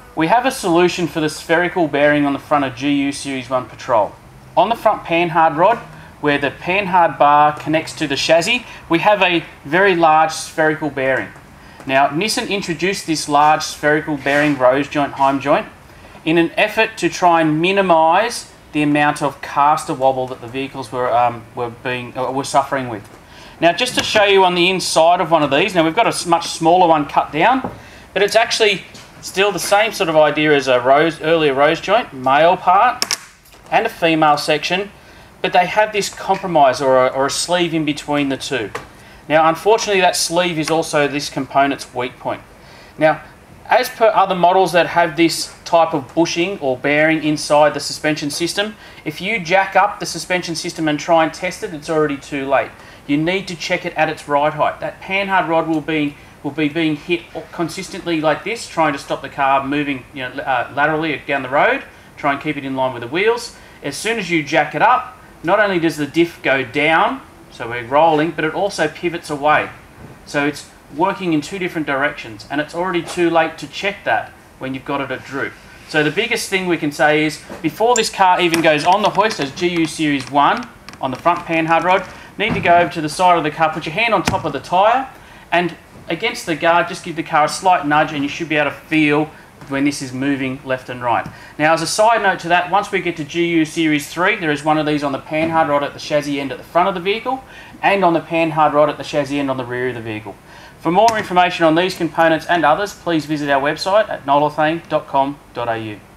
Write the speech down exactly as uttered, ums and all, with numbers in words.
We have a solution for the spherical bearing on the front of G U Series one Patrol. On the front panhard rod, where the panhard bar connects to the chassis, we have a very large spherical bearing. Now, Nissan introduced this large spherical bearing rose joint heim joint in an effort to try and minimise the amount of caster wobble that the vehicles were um, were being uh, were suffering with. Now, just to show you on the inside of one of these, now we've got a much smaller one cut down, but it's actually still the same sort of idea as a rose earlier rose joint, male part and a female section, but they have this compromise or a, or a sleeve in between the two. Now, unfortunately, that sleeve is also this component's weak point. Now, as per other models that have this type of bushing or bearing inside the suspension system, if you jack up the suspension system and try and test it, it's already too late. You need to check it at its right height. That panhard rod will be will be being hit consistently like this, trying to stop the car moving, you know, uh, laterally down the road, try and keep it in line with the wheels. As soon as you jack it up, not only does the diff go down, so we're rolling, but it also pivots away. So it's working in two different directions, and it's already too late to check that when you've got it at droop. So the biggest thing we can say is, before this car even goes on the hoist as G U Series one on the front panhard rod, need to go over to the side of the car, put your hand on top of the tyre, and against the guard, just give the car a slight nudge, and you should be able to feel when this is moving left and right. Now, as a side note to that, once we get to G U Series three, there is one of these on the panhard rod at the chassis end at the front of the vehicle, and on the panhard rod at the chassis end on the rear of the vehicle. For more information on these components and others, please visit our website at nolothane dot com dot A U.